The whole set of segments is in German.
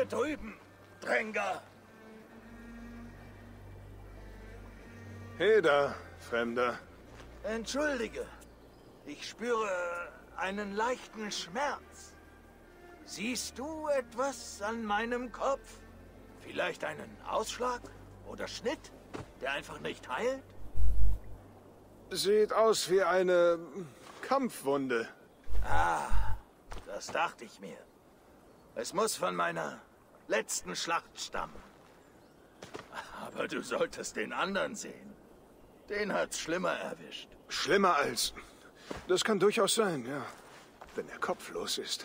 drüben, Dränger. Heda, Fremder. Entschuldige, ich spüre einen leichten Schmerz. Siehst du etwas an meinem Kopf? Vielleicht einen Ausschlag oder Schnitt, der einfach nicht heilt? Sieht aus wie eine Kampfwunde. Ah, das dachte ich mir. Es muss von meiner letzten Schlacht stammen. Aber du solltest den anderen sehen. Den hat's schlimmer erwischt. Schlimmer als... Das kann durchaus sein, ja. Wenn er kopflos ist.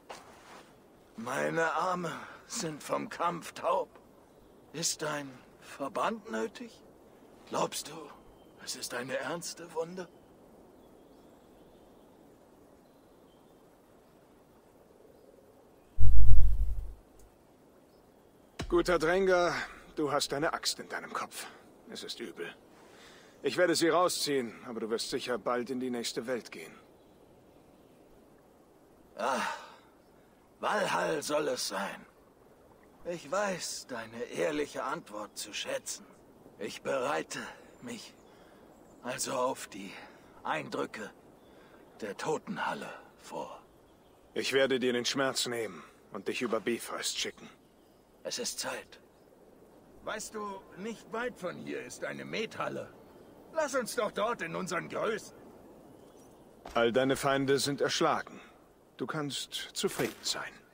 Meine Arme sind vom Kampf taub. Ist ein Verband nötig? Glaubst du, es ist eine ernste Wunde? Guter Dränger, du hast eine Axt in deinem Kopf. Es ist übel. Ich werde sie rausziehen, aber du wirst sicher bald in die nächste Welt gehen. Ah, Valhall soll es sein. Ich weiß deine ehrliche Antwort zu schätzen. Ich bereite mich also auf die Eindrücke der Totenhalle vor. Ich werde dir den Schmerz nehmen und dich über Bifrost schicken. Es ist Zeit. Weißt du, nicht weit von hier ist eine Methalle. Lass uns doch dort in unseren Größen. All deine Feinde sind erschlagen. Du kannst zufrieden sein.